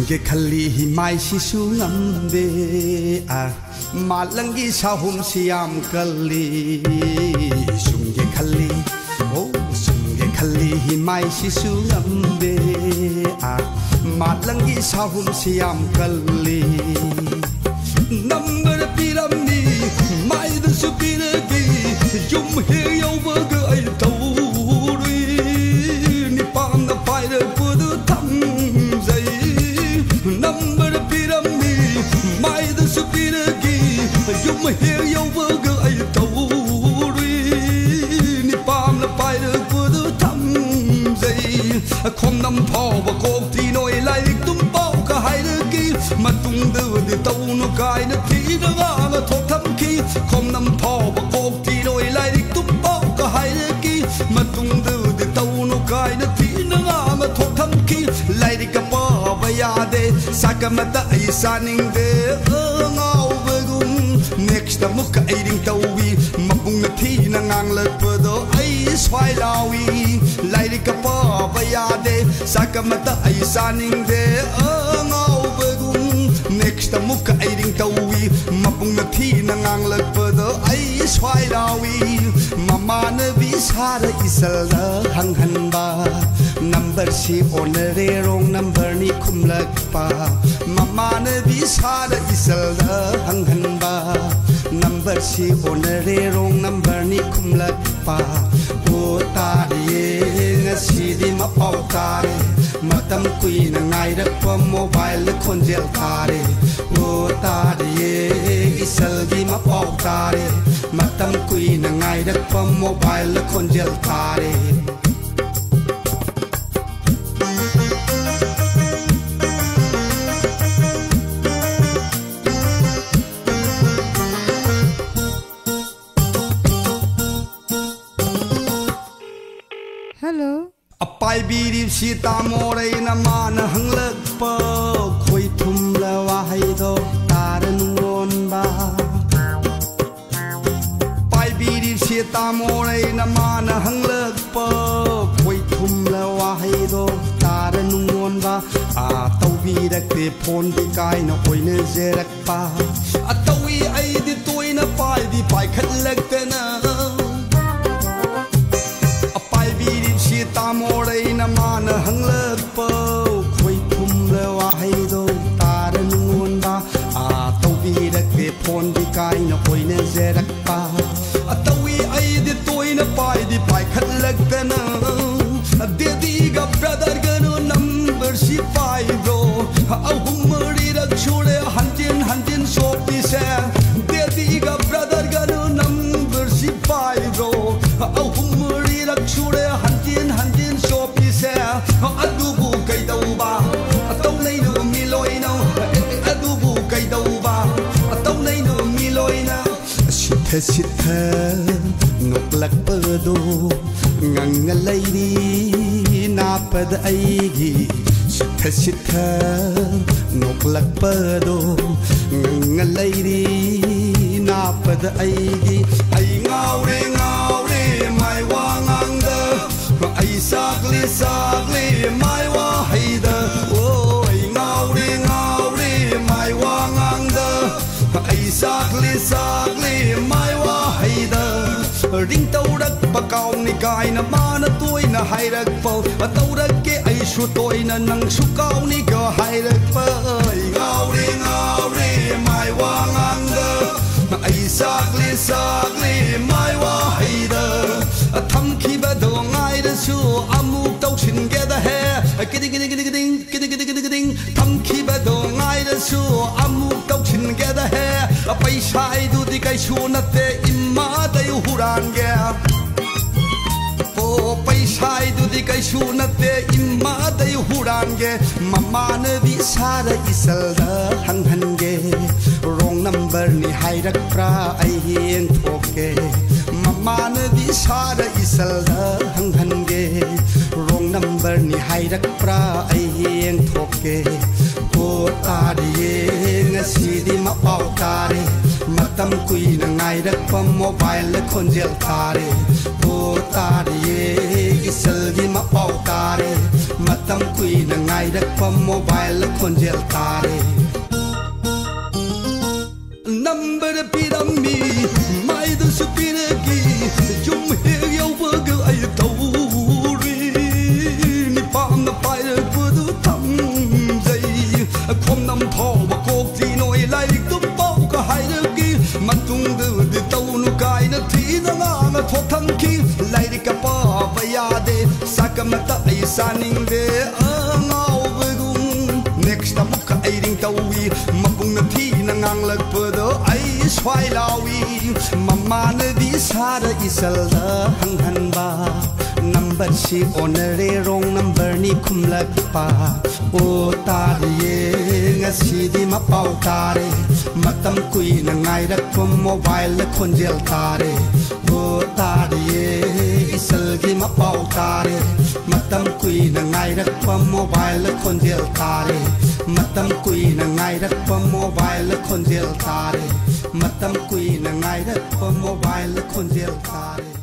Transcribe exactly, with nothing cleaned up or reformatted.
ꯁꯨꯝꯒꯦ ꯈꯜꯂꯤ ꯍꯤꯃꯥꯏꯁꯤꯁꯨ ꯉꯝꯗꯦ ꯃꯥꯂꯪꯒꯤ ꯁꯥꯍꯨꯝꯁꯤ ꯌꯥꯝ ꯀꯜꯂꯤ ꯁꯨꯝꯒꯦ ꯈꯜꯂꯤ ꯑꯣ ꯁꯨꯝꯒꯦ ꯈꯜꯂꯤ ꯍꯤꯃꯥꯏꯁꯤꯁꯨ ꯉꯝꯗꯦ ꯃꯥꯂꯪꯒꯤ ꯁꯥꯍꯨꯝꯁꯤ ꯌꯥꯝ ꯀꯜꯂꯤ ꯅꯝꯕꯔ ꯄꯤꯔꯝꯃꯤ ꯃꯥꯏꯗꯁꯨ ꯄꯤꯔꯒꯦ ꯌꯨꯝ ꯍꯦꯛ ꯌꯧꯕꯒ ꯑꯩ ꯇꯧꯔꯨꯏ ꯅꯤꯄꯥꯝꯅ ꯄꯥꯏꯔꯛꯄꯗꯨ ꯊꯝꯖꯩ ꯅꯝꯕꯔ ꯄꯤꯔꯝꯃꯤ ꯃꯥꯏꯗꯁꯨ ꯄꯤꯔꯒꯦ ꯌꯨꯝ ꯍꯦꯛ ꯌꯧꯕꯒ ꯑꯩ ꯇꯧꯔꯨꯏ ꯅꯤꯄꯥꯝꯅ ꯄꯥꯏꯔꯛꯄꯗꯨ ꯊꯝꯖꯩ ꯈꯣꯝꯅꯝ ꯐꯥꯎꯕ ꯀꯣꯛꯇꯤ ꯅꯣꯏ ꯂꯥꯏꯔꯤꯛ ꯇꯨꯝ ꯄꯥꯎꯀ ꯍꯥꯏꯔꯒꯦ ꯃꯇꯨꯡꯗꯗꯤ ꯇꯧꯅꯨ ꯀꯥꯏꯅ ꯊꯤꯅ ꯉꯥꯡꯉ ꯊꯣꯛ ꯊꯝꯈꯤ ꯈꯣꯝꯅꯝ ꯐꯥꯎꯕ ꯀꯣꯛꯇꯤ ꯅꯣꯏ ꯂꯥꯏꯔꯤꯛ ꯇꯨꯝ ꯄꯥꯎꯀ ꯍꯥꯏꯔꯒꯦ ꯃꯇꯨꯡꯗꯗꯤ ꯇꯧꯅꯨ ꯀꯥꯏꯅ ꯊꯤꯅ ꯉꯥꯡꯉ ꯊꯣꯛ ꯊꯝꯈꯤ ꯂꯥꯏꯔꯤꯛꯀ ꯄꯥꯕ ꯌꯥꯗꯦ ꯆꯥꯛ ꯑꯃꯠꯇ ꯑꯩ ꯆꯥꯅꯤꯡꯗꯦ ꯉꯥꯎꯕꯒꯨꯝ ꯅꯦꯛꯁꯇ ꯑꯃꯨꯛꯀ ꯑꯩꯔꯤꯡ ꯇꯧꯏ ꯃꯄꯨꯡꯅ ꯊꯤꯅ ꯉꯥꯡꯂꯛꯄꯗꯣ ꯑꯩ ꯁ꯭ꯋꯥꯏ ꯂꯥꯎꯏ ꯂꯥꯏꯔꯤꯛꯀ ꯄꯥꯕ ꯌꯥꯗꯦ ꯆꯥꯛ ꯑꯃꯠꯇ ꯑꯩ ꯆꯥꯅꯤꯡꯗꯦꯉꯥꯎꯕꯒꯨꯝ ꯅꯦꯛꯁꯇ ꯑꯃꯨꯛꯀ ꯑꯩꯔꯤꯡ ꯇꯧꯏ ꯃꯄꯨꯡꯅ ꯊꯤꯅ ꯉꯥꯡꯂꯛꯄꯗꯣ ꯑꯩ ꯁ꯭ꯋꯥꯏ ꯂꯥꯎꯏ ꯃꯃꯥꯟꯅꯕꯤ ꯁꯥꯔ ꯏꯆꯜꯗ ꯍꯪꯍꯟꯕ ꯅꯝꯕꯔꯁꯤ ꯑꯣꯟꯅꯔꯦ ꯔꯣꯡ ꯅꯝꯕꯔꯅꯤ ꯈꯨꯝꯂꯛꯄ ꯃꯃꯥꯟꯅꯕꯤ ꯁꯥꯔ ꯏꯆꯜꯗ ꯍꯪꯍꯟꯕ ꯅꯝꯕꯔꯁꯤ ꯑꯣꯟꯅꯔꯦ ꯔꯣꯡ ꯅꯝꯕꯔꯅꯤ ꯈꯨꯝꯂꯛꯄ ꯑꯣ ꯇꯥꯔꯤꯌꯦ ꯉꯁꯤꯗꯤ ꯃꯄꯥꯎ ꯇꯥꯔꯦ ꯃꯇꯝ ꯀꯨꯏꯅ ꯉꯥꯏꯔꯛꯄ ꯃꯣꯕꯥꯏꯜꯗ ꯈꯣꯟꯖꯦꯜ ꯇꯥꯔꯦ ꯑꯣ ꯇꯥꯔꯤꯌꯦ ꯏꯆꯜꯒꯤ ꯃꯄꯥꯎ ꯇꯥꯔꯦ ꯃꯇꯝ ꯀꯨꯏꯅ ꯉꯥꯏꯔꯛꯄ ꯃꯣꯕꯥꯏꯜꯗ ꯈꯣꯟꯖꯦꯜ ꯇꯥꯔꯦ Hello. ꯑꯄꯥꯏꯕꯤꯔꯤꯕꯁꯤ ꯇꯥꯃꯣꯔꯩꯅ ꯃꯥꯅ ꯍꯪꯂꯛꯄ ꯈꯣꯏ ꯊꯨꯝꯂ ꯋꯥꯍꯩꯗꯣ ꯇꯥꯔ ꯅꯨꯡꯉꯣꯟꯕ ꯄꯥꯏꯕꯤꯔꯤꯕꯁꯤ ꯇꯥꯃꯣꯔꯩꯅ ꯃꯥꯅ ꯍꯪꯂꯛꯄ ꯈꯣꯏ ꯊꯨꯝꯂ ꯋꯥꯍꯩꯗꯣ ꯇꯥꯔ ꯅꯨꯡꯉꯣꯟꯕ ꯑꯥ ꯇꯧꯕꯤꯔꯛꯇꯦ ꯐꯣꯟꯗꯤ ꯀꯥꯏꯅ ꯑꯣꯏꯅꯖꯔꯛꯄ ꯑꯇꯧꯏ ꯑꯩꯗꯤ ꯇꯣꯏꯅ ꯄꯥꯏꯗꯤ ꯄꯥꯏꯈꯠꯂꯛꯇꯅ ꯇꯥꯃꯣꯔꯩꯅ ꯃꯥꯅ ꯍꯪꯂꯛꯄ ꯈꯣꯏ ꯊꯨꯝꯂ ꯋꯥꯍꯩꯗꯣ ꯇꯥꯔ ꯅꯨꯡꯉꯣꯟꯕ ꯑꯥ ꯇꯧꯕꯤꯔꯛꯇꯦ ꯐꯣꯟꯗꯤ ꯀꯥꯏꯅ ꯑꯣꯏꯅꯖꯔꯛꯄ ꯑꯇꯧꯏ ꯑꯩꯗꯤ ꯇꯣꯏꯅ ꯄꯥꯏꯗꯤ ꯄꯥꯏꯈꯠꯂꯛꯇꯅ ꯗꯦꯗꯤꯒ ꯕ꯭ꯔꯗꯔꯒꯅ ꯅꯝꯕꯔꯁꯤ ꯄꯥꯏꯕ꯭ꯔꯣ ꯑꯍꯨꯝ ꯃꯔꯤꯔꯛ ꯁꯨꯔꯦ ꯍꯟꯖꯤꯟ ꯍꯟꯖꯤन ꯁꯣꯛꯄꯤꯁꯦ ꯗꯦꯗꯤꯒ ꯕ꯭ꯔꯗꯔꯒꯅ ꯅꯝꯕꯔꯁꯤ ꯄꯥꯏꯕ꯭ꯔꯣ ꯑꯍꯨꯝ मरीरक सूरे हंजिन हंजिन शोपीसे अदुबु कैदौबा अतौनैनु मिलोइनो अदुबु कैदौबा अतौनैनु मिलोइना सिथ सिथ नोक्लक्पदो ngang लैरी नापद ऐगी सिथ सिथ नोक्लक्पदो ngang लैरी नापद ऐगी ऐ ngauरे ngauरे mai wangangda ai sakli sakli mai wa haida oi ngaure ngaure mai wangangda ai sakli sakli mai wa haida ring taurak pakaw ni kaina mana toina hairak pau taurak ke ai su toina nang su kaw ni ka hairak pa ai ngaure ngaure mai wangangda ai sakli sakli mai wa haida tham khi ba do ngai da su amuk tau sin ge da he kidi kidi kidi kidi kidi kidi kidi kidi tham khi ba do ngai da su amuk tau sin ge da he paisa ai du di kai su na te imma da yu huran ge o paisa ai du di kai su na te imma da yu huran ge mama na bi sara isal da hang han ge wrong number ni hairak pra ai hien thoke mama di sara isal da hang han ge wrong number ni hairak pra ai hien thoke o tariye ngasi di ma pau tare matam kuina ngairak pa mobile le khonjel tare o tariye isal di ma pau tare มาตำคุยนังไงรักความโมบายและคนเจลตาเร Number the pirami, my the supinegi, Jum here your burger I told ni palm the fire for the tongue day. A condom tall, a coffee no like the bulk of hierarchy, Matung the town guy, the tea, the lana, Totanki, like a papa yade, Sakamata is sunning there. Next time I think we mapung na thi na ngang lag pado ai swai lawi mama na di sara isal da hang han ba number si onere wrong number ni khum lag pa o ta ye nga si di ma pau ta re matam kui na ngai rak phom mobile la khon jel ta re o ta ye isal gi ma pau ta re matam kui na ngai rak phom mobile la khon jel ta re matam kui na ngai rak phom mobile la khon jel ta re matam kui na ngai rak phom mobile la khon jel ta re